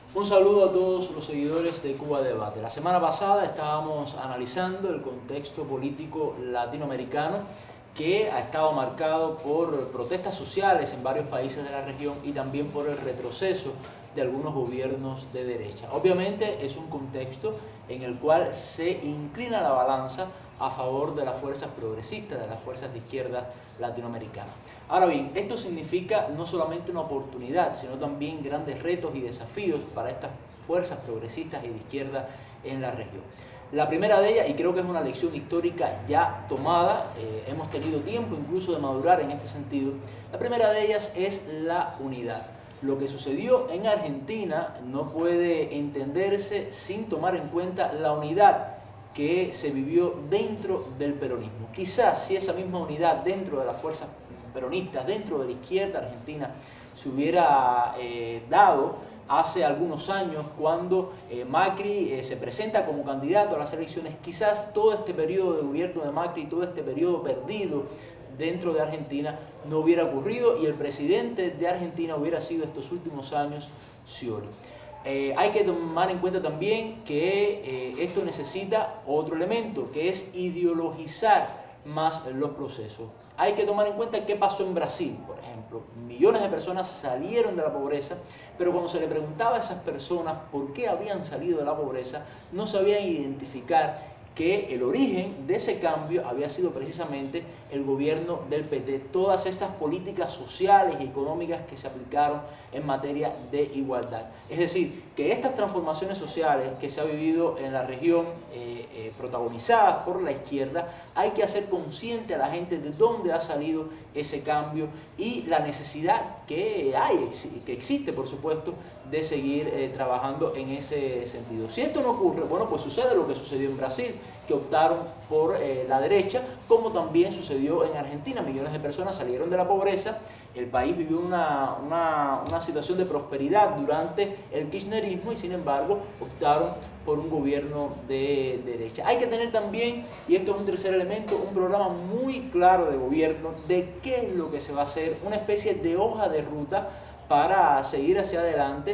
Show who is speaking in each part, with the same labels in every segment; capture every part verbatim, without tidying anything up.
Speaker 1: Un saludo a todos los seguidores de Cuba Debate. La semana pasada estábamos analizando el contexto político latinoamericano que ha estado marcado por protestas sociales en varios países de la región y también por el retroceso de algunos gobiernos de derecha. Obviamente es un contexto en el cual se inclina la balanza a favor de las fuerzas progresistas, de las fuerzas de izquierda latinoamericanas. Ahora bien, esto significa no solamente una oportunidad, sino también grandes retos y desafíos para estas fuerzas progresistas y de izquierda en la región. La primera de ellas, y creo que es una lección histórica ya tomada, eh, hemos tenido tiempo incluso de madurar en este sentido, la primera de ellas es la unidad. Lo que sucedió en Argentina no puede entenderse sin tomar en cuenta la unidad que se vivió dentro del peronismo. Quizás si esa misma unidad dentro de las fuerzas peronistas, dentro de la izquierda argentina, se hubiera eh, dado hace algunos años cuando eh, Macri eh, se presenta como candidato a las elecciones, quizás todo este periodo de gobierno de Macri, todo este periodo perdido dentro de Argentina no hubiera ocurrido y el presidente de Argentina hubiera sido estos últimos años Scioli. Eh, hay que tomar en cuenta también que eh, esto necesita otro elemento, que es ideologizar más los procesos. Hay que tomar en cuenta qué pasó en Brasil, por ejemplo. Millones de personas salieron de la pobreza, pero cuando se le preguntaba a esas personas por qué habían salido de la pobreza, no sabían identificar que el origen de ese cambio había sido precisamente el gobierno del P T, todas estas políticas sociales y económicas que se aplicaron en materia de igualdad. Es decir, que estas transformaciones sociales que se ha vivido en la región, eh, eh, protagonizadas por la izquierda, hay que hacer consciente a la gente de dónde ha salido ese cambio y la necesidad que hay, que existe, por supuesto, de seguir eh, trabajando en ese sentido. Si esto no ocurre, bueno, pues sucede lo que sucedió en Brasil, que optaron por eh, la derecha, como también sucedió en Argentina. Millones de personas salieron de la pobreza, el país vivió una, una, una situación de prosperidad durante el kirchnerismo y sin embargo optaron por un gobierno de derecha. Hay que tener también, y esto es un tercer elemento, un programa muy claro de gobierno de qué es lo que se va a hacer, una especie de hoja de ruta para seguir hacia adelante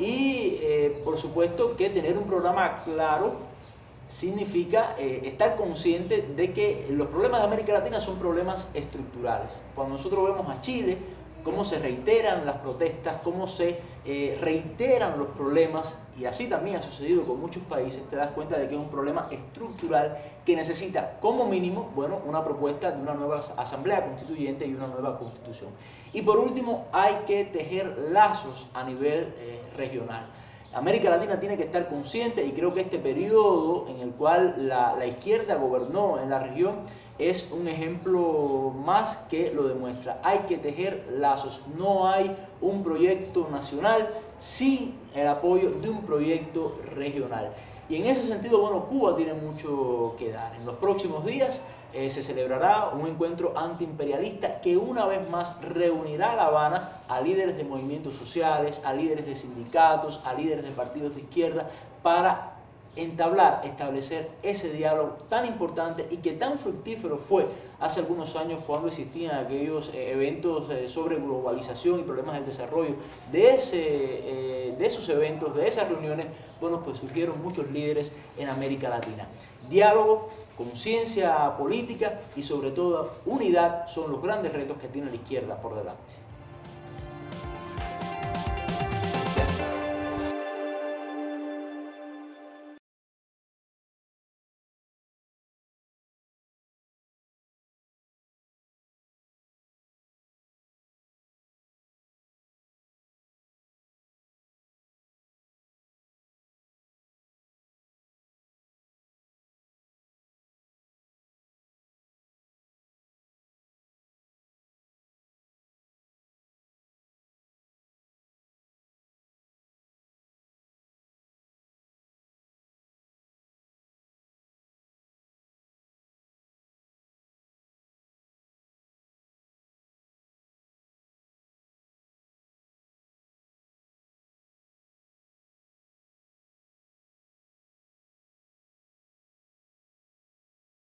Speaker 1: y eh, por supuesto que tener un programa claro significa eh, estar consciente de que los problemas de América Latina son problemas estructurales. Cuando nosotros vemos a Chile, cómo se reiteran las protestas, cómo se eh, reiteran los problemas, y así también ha sucedido con muchos países, te das cuenta de que es un problema estructural que necesita como mínimo, bueno, una propuesta de una nueva asamblea constituyente y una nueva constitución. Y por último, hay que tejer lazos a nivel eh, regional. América Latina tiene que estar consciente y creo que este periodo en el cual la, la izquierda gobernó en la región es un ejemplo más que lo demuestra. Hay que tejer lazos, no hay un proyecto nacional sin el apoyo de un proyecto regional. Y en ese sentido, bueno, Cuba tiene mucho que dar. En los próximos días eh, se celebrará un encuentro antiimperialista que una vez más reunirá a La Habana a líderes de movimientos sociales, a líderes de sindicatos, a líderes de partidos de izquierda para entablar, establecer ese diálogo tan importante y que tan fructífero fue hace algunos años cuando existían aquellos eh, eventos eh, sobre globalización y problemas del desarrollo. De, ese, eh, de esos eventos, de esas reuniones, bueno, pues surgieron muchos líderes en América Latina. Diálogo, conciencia política y sobre todo unidad son los grandes retos que tiene la izquierda por delante.